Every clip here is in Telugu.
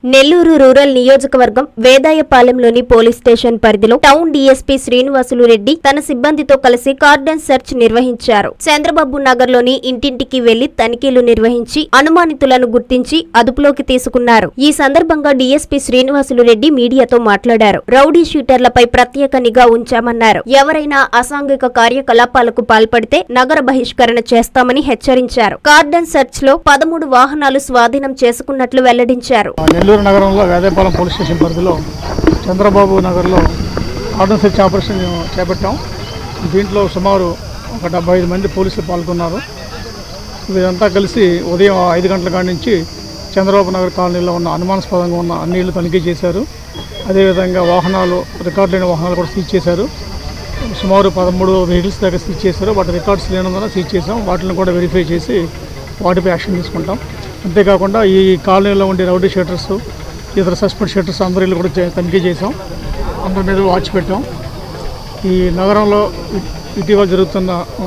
నెల్లూరు రూరల్ నియోజకవర్గం వేదాయపాలెంలోని పోలీస్ స్టేషన్ పరిధిలో టౌన్ డీఎస్పీ శ్రీనివాసులు రెడ్డి తన సిబ్బందితో కలిసి కార్డన్ సెర్చ్ నిర్వహించారు. చంద్రబాబు నగర్లోని ఇంటింటికి వెళ్లి తనిఖీలు నిర్వహించి అనుమానితులను గుర్తించి అదుపులోకి తీసుకున్నారు. ఈ సందర్భంగా డీఎస్పీ శ్రీనివాసులు రెడ్డి మీడియాతో మాట్లాడారు. రౌడీ షూటర్లపై ప్రత్యేక నిఘా ఉంచామన్నారు. ఎవరైనా అసాంఘిక కార్యకలాపాలకు పాల్పడితే నగర బహిష్కరణ చేస్తామని హెచ్చరించారు. కార్డన్ సెర్చ్ లో 13 వాహనాలు స్వాధీనం చేసుకున్నట్లు వెల్లడించారు. నెల్లూరు నగరంలో వేదాయపాలెం పోలీస్ స్టేషన్ పరిధిలో చంద్రబాబు నగర్లో కార్డన్ సెర్చ్ ఆపరేషన్ చేపట్టాం. దీంట్లో సుమారు ఒక 75 మంది పోలీసులు పాల్గొన్నారు. వీరంతా కలిసి ఉదయం 5 గంటల కాడి నుంచి చంద్రబాబు నగర్ కాలనీలో ఉన్న అనుమానాస్పదంగా ఉన్న అన్ని ఇళ్లు తనిఖీ చేశారు. అదేవిధంగా వాహనాలు రికార్డులైన వాహనాలు కూడా సీజ్ చేశారు. సుమారు 13 వెహికల్స్ దగ్గర సీజ్ చేశారు. వాటి రికార్డ్స్ లేనందున సీజ్ చేసాం. వాటిని కూడా వెరిఫై చేసి వాటిపై యాక్షన్ తీసుకుంటాం. అంతేకాకుండా ఈ కాలనీలో ఉండే రౌడీ షూటర్స్, ఇతర సస్పెక్ట్ షూటర్స్ అందరిలో కూడా తనిఖీ చేసాం. అందరి మీద వాచ్ పెట్టాం. ఈ నగరంలో ఇటీవల జరుగుతున్న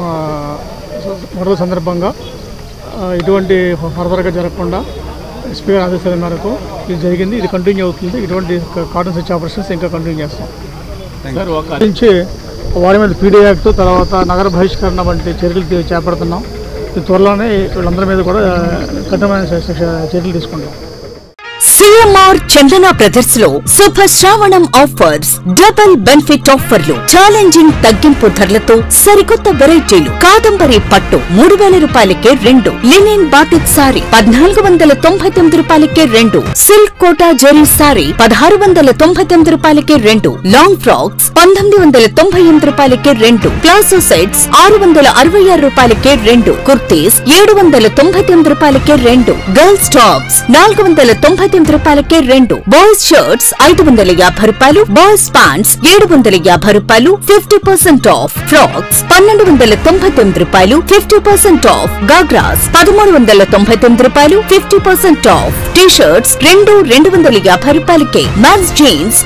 మరో సందర్భంగా ఇటువంటి ఫర్దర్గా జరగకుండా ఎస్పీ గారి ఆదేశాల మేరకు ఇది జరిగింది. ఇది కంటిన్యూ అవుతుంది. ఇటువంటి కార్డన్ సెర్చ్ ఆపరేషన్స్ ఇంకా కంటిన్యూ చేస్తాం. నుంచి వారి మీద పీడీ యాక్ట్, తర్వాత నగర బహిష్కరణ వంటి చర్యలు చేపడుతున్నాం. త్వరలోనే వీళ్ళందరి మీద కూడా కఠినమైన చర్యలు తీసుకుంటాం. సిఎంఆర్ చందన బ్రదర్స్ లో Shubha Shravanam offers, double benefit ఆఫర్లు, ఛాలెంజింగ్ తగ్గింపు ధరలతో సరికొత్త వెరైటీలు. కాదంబరి పట్టు 3000 రూపాయలకే 2, లినెన్ బాటిక్ సారీ 1499 రూపాయలకే 2, సిల్క్ కోటా జరీ సారీ 1699 రూపాయలకే 2, లాంగ్ ఫ్రాక్స్ 1998 రూపాయలకే 2, ప్లాజో సెట్స్ 666 రూపాయలకే 2, కుర్తీస్ 799 రూపాయలకే 2, గర్ల్స్ టాప్స్ 499 రూపాయలకే 2, బాయ్స్ షర్ట్స్ 550 రూపాయలు, బాయ్స్ ప్యాంట్స్ 750 రూపాయలు 50% ఆఫ్, ఫ్రాక్స్ 1299 రూపాయలు 50% ఆఫ్, గాగ్రాస్ 1399 రూపాయలు 50% ఆఫ్, టీ-షర్ట్స్ 250 రూపాయలకే, మ్యాన్స్ జీన్స్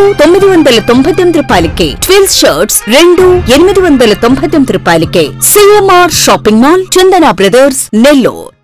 999 రూపాయలకే, ట్విల్స్ షర్ట్స్ 899 రూపాయలకే. CMR shopping mall, Chandana brothers, Nellore.